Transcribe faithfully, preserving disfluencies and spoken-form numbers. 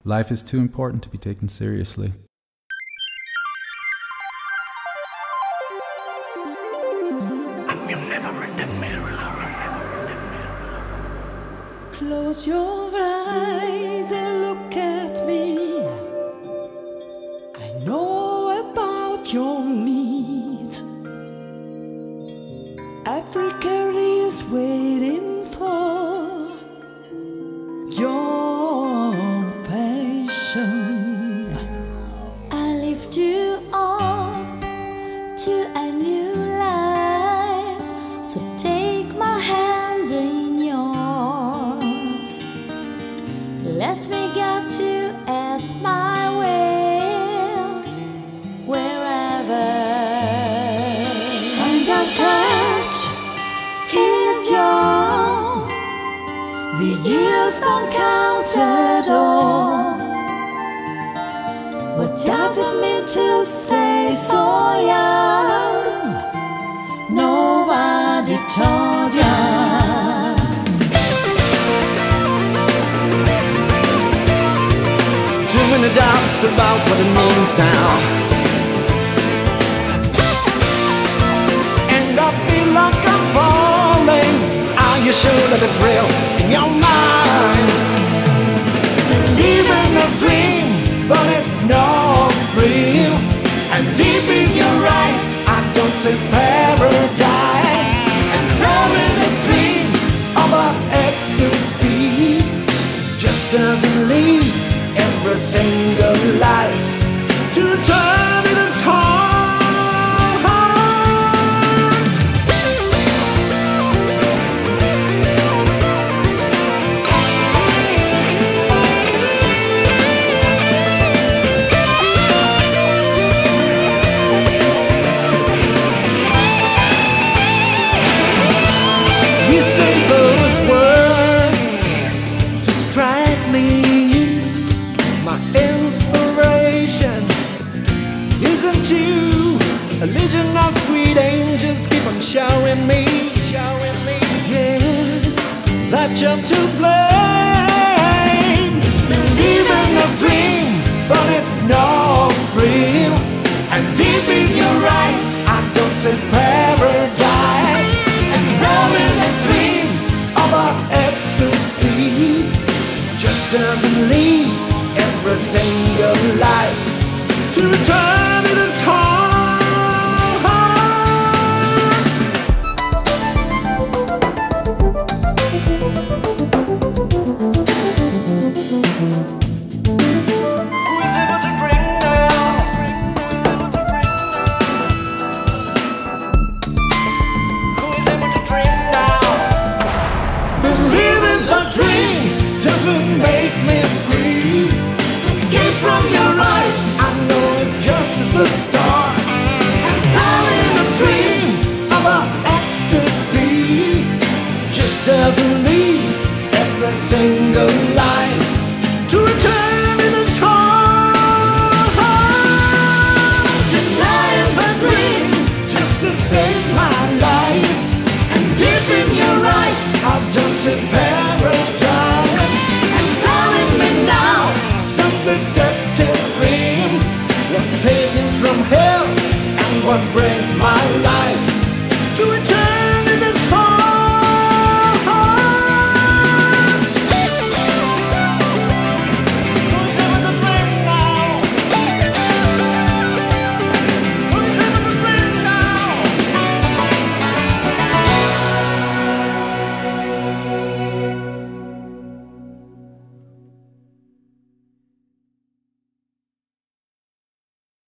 Life is too important to be taken seriously. I'm your never-ending mirror. Close your eyes and look at me. I know about your needs. Africa is waiting for your passion. I lift you up to a new life. So take my hand in yours. Let me guide you at my will, wherever. And our touch is yours. The years don't count at all. What does it mean to stay so young? Nobody told ya. Too many doubts about what it means now, and I feel like I'm falling. Are you sure that it's real in your mind? Believe in a dream, but it's not real. And deep in your eyes, I don't see paradise. And so in a dream of a ecstasy, just doesn't leave every single life to turn in its heart. You say those words to strike me. My inspiration isn't you. A legion of sweet angels keep on showering me, showering me. Yeah, that you're to blame. Believe in a dream, but it's not real. And deep in your eyes, I don't see paradise. And so in a dream of a ecstasy, just doesn't leave every single life to return in its heart. Who is able to bring now? Who is able to bring now? Believing the dream doesn't make me free. Escape from your eyes, I know it's just the start. And so in a dream of a ecstasy, just doesn't leave every single life to return in its heart. Denying the dream just to save my life. And deep in your eyes, I've done see paradise. And selling me now some deceptive dreams. What saving from hell and what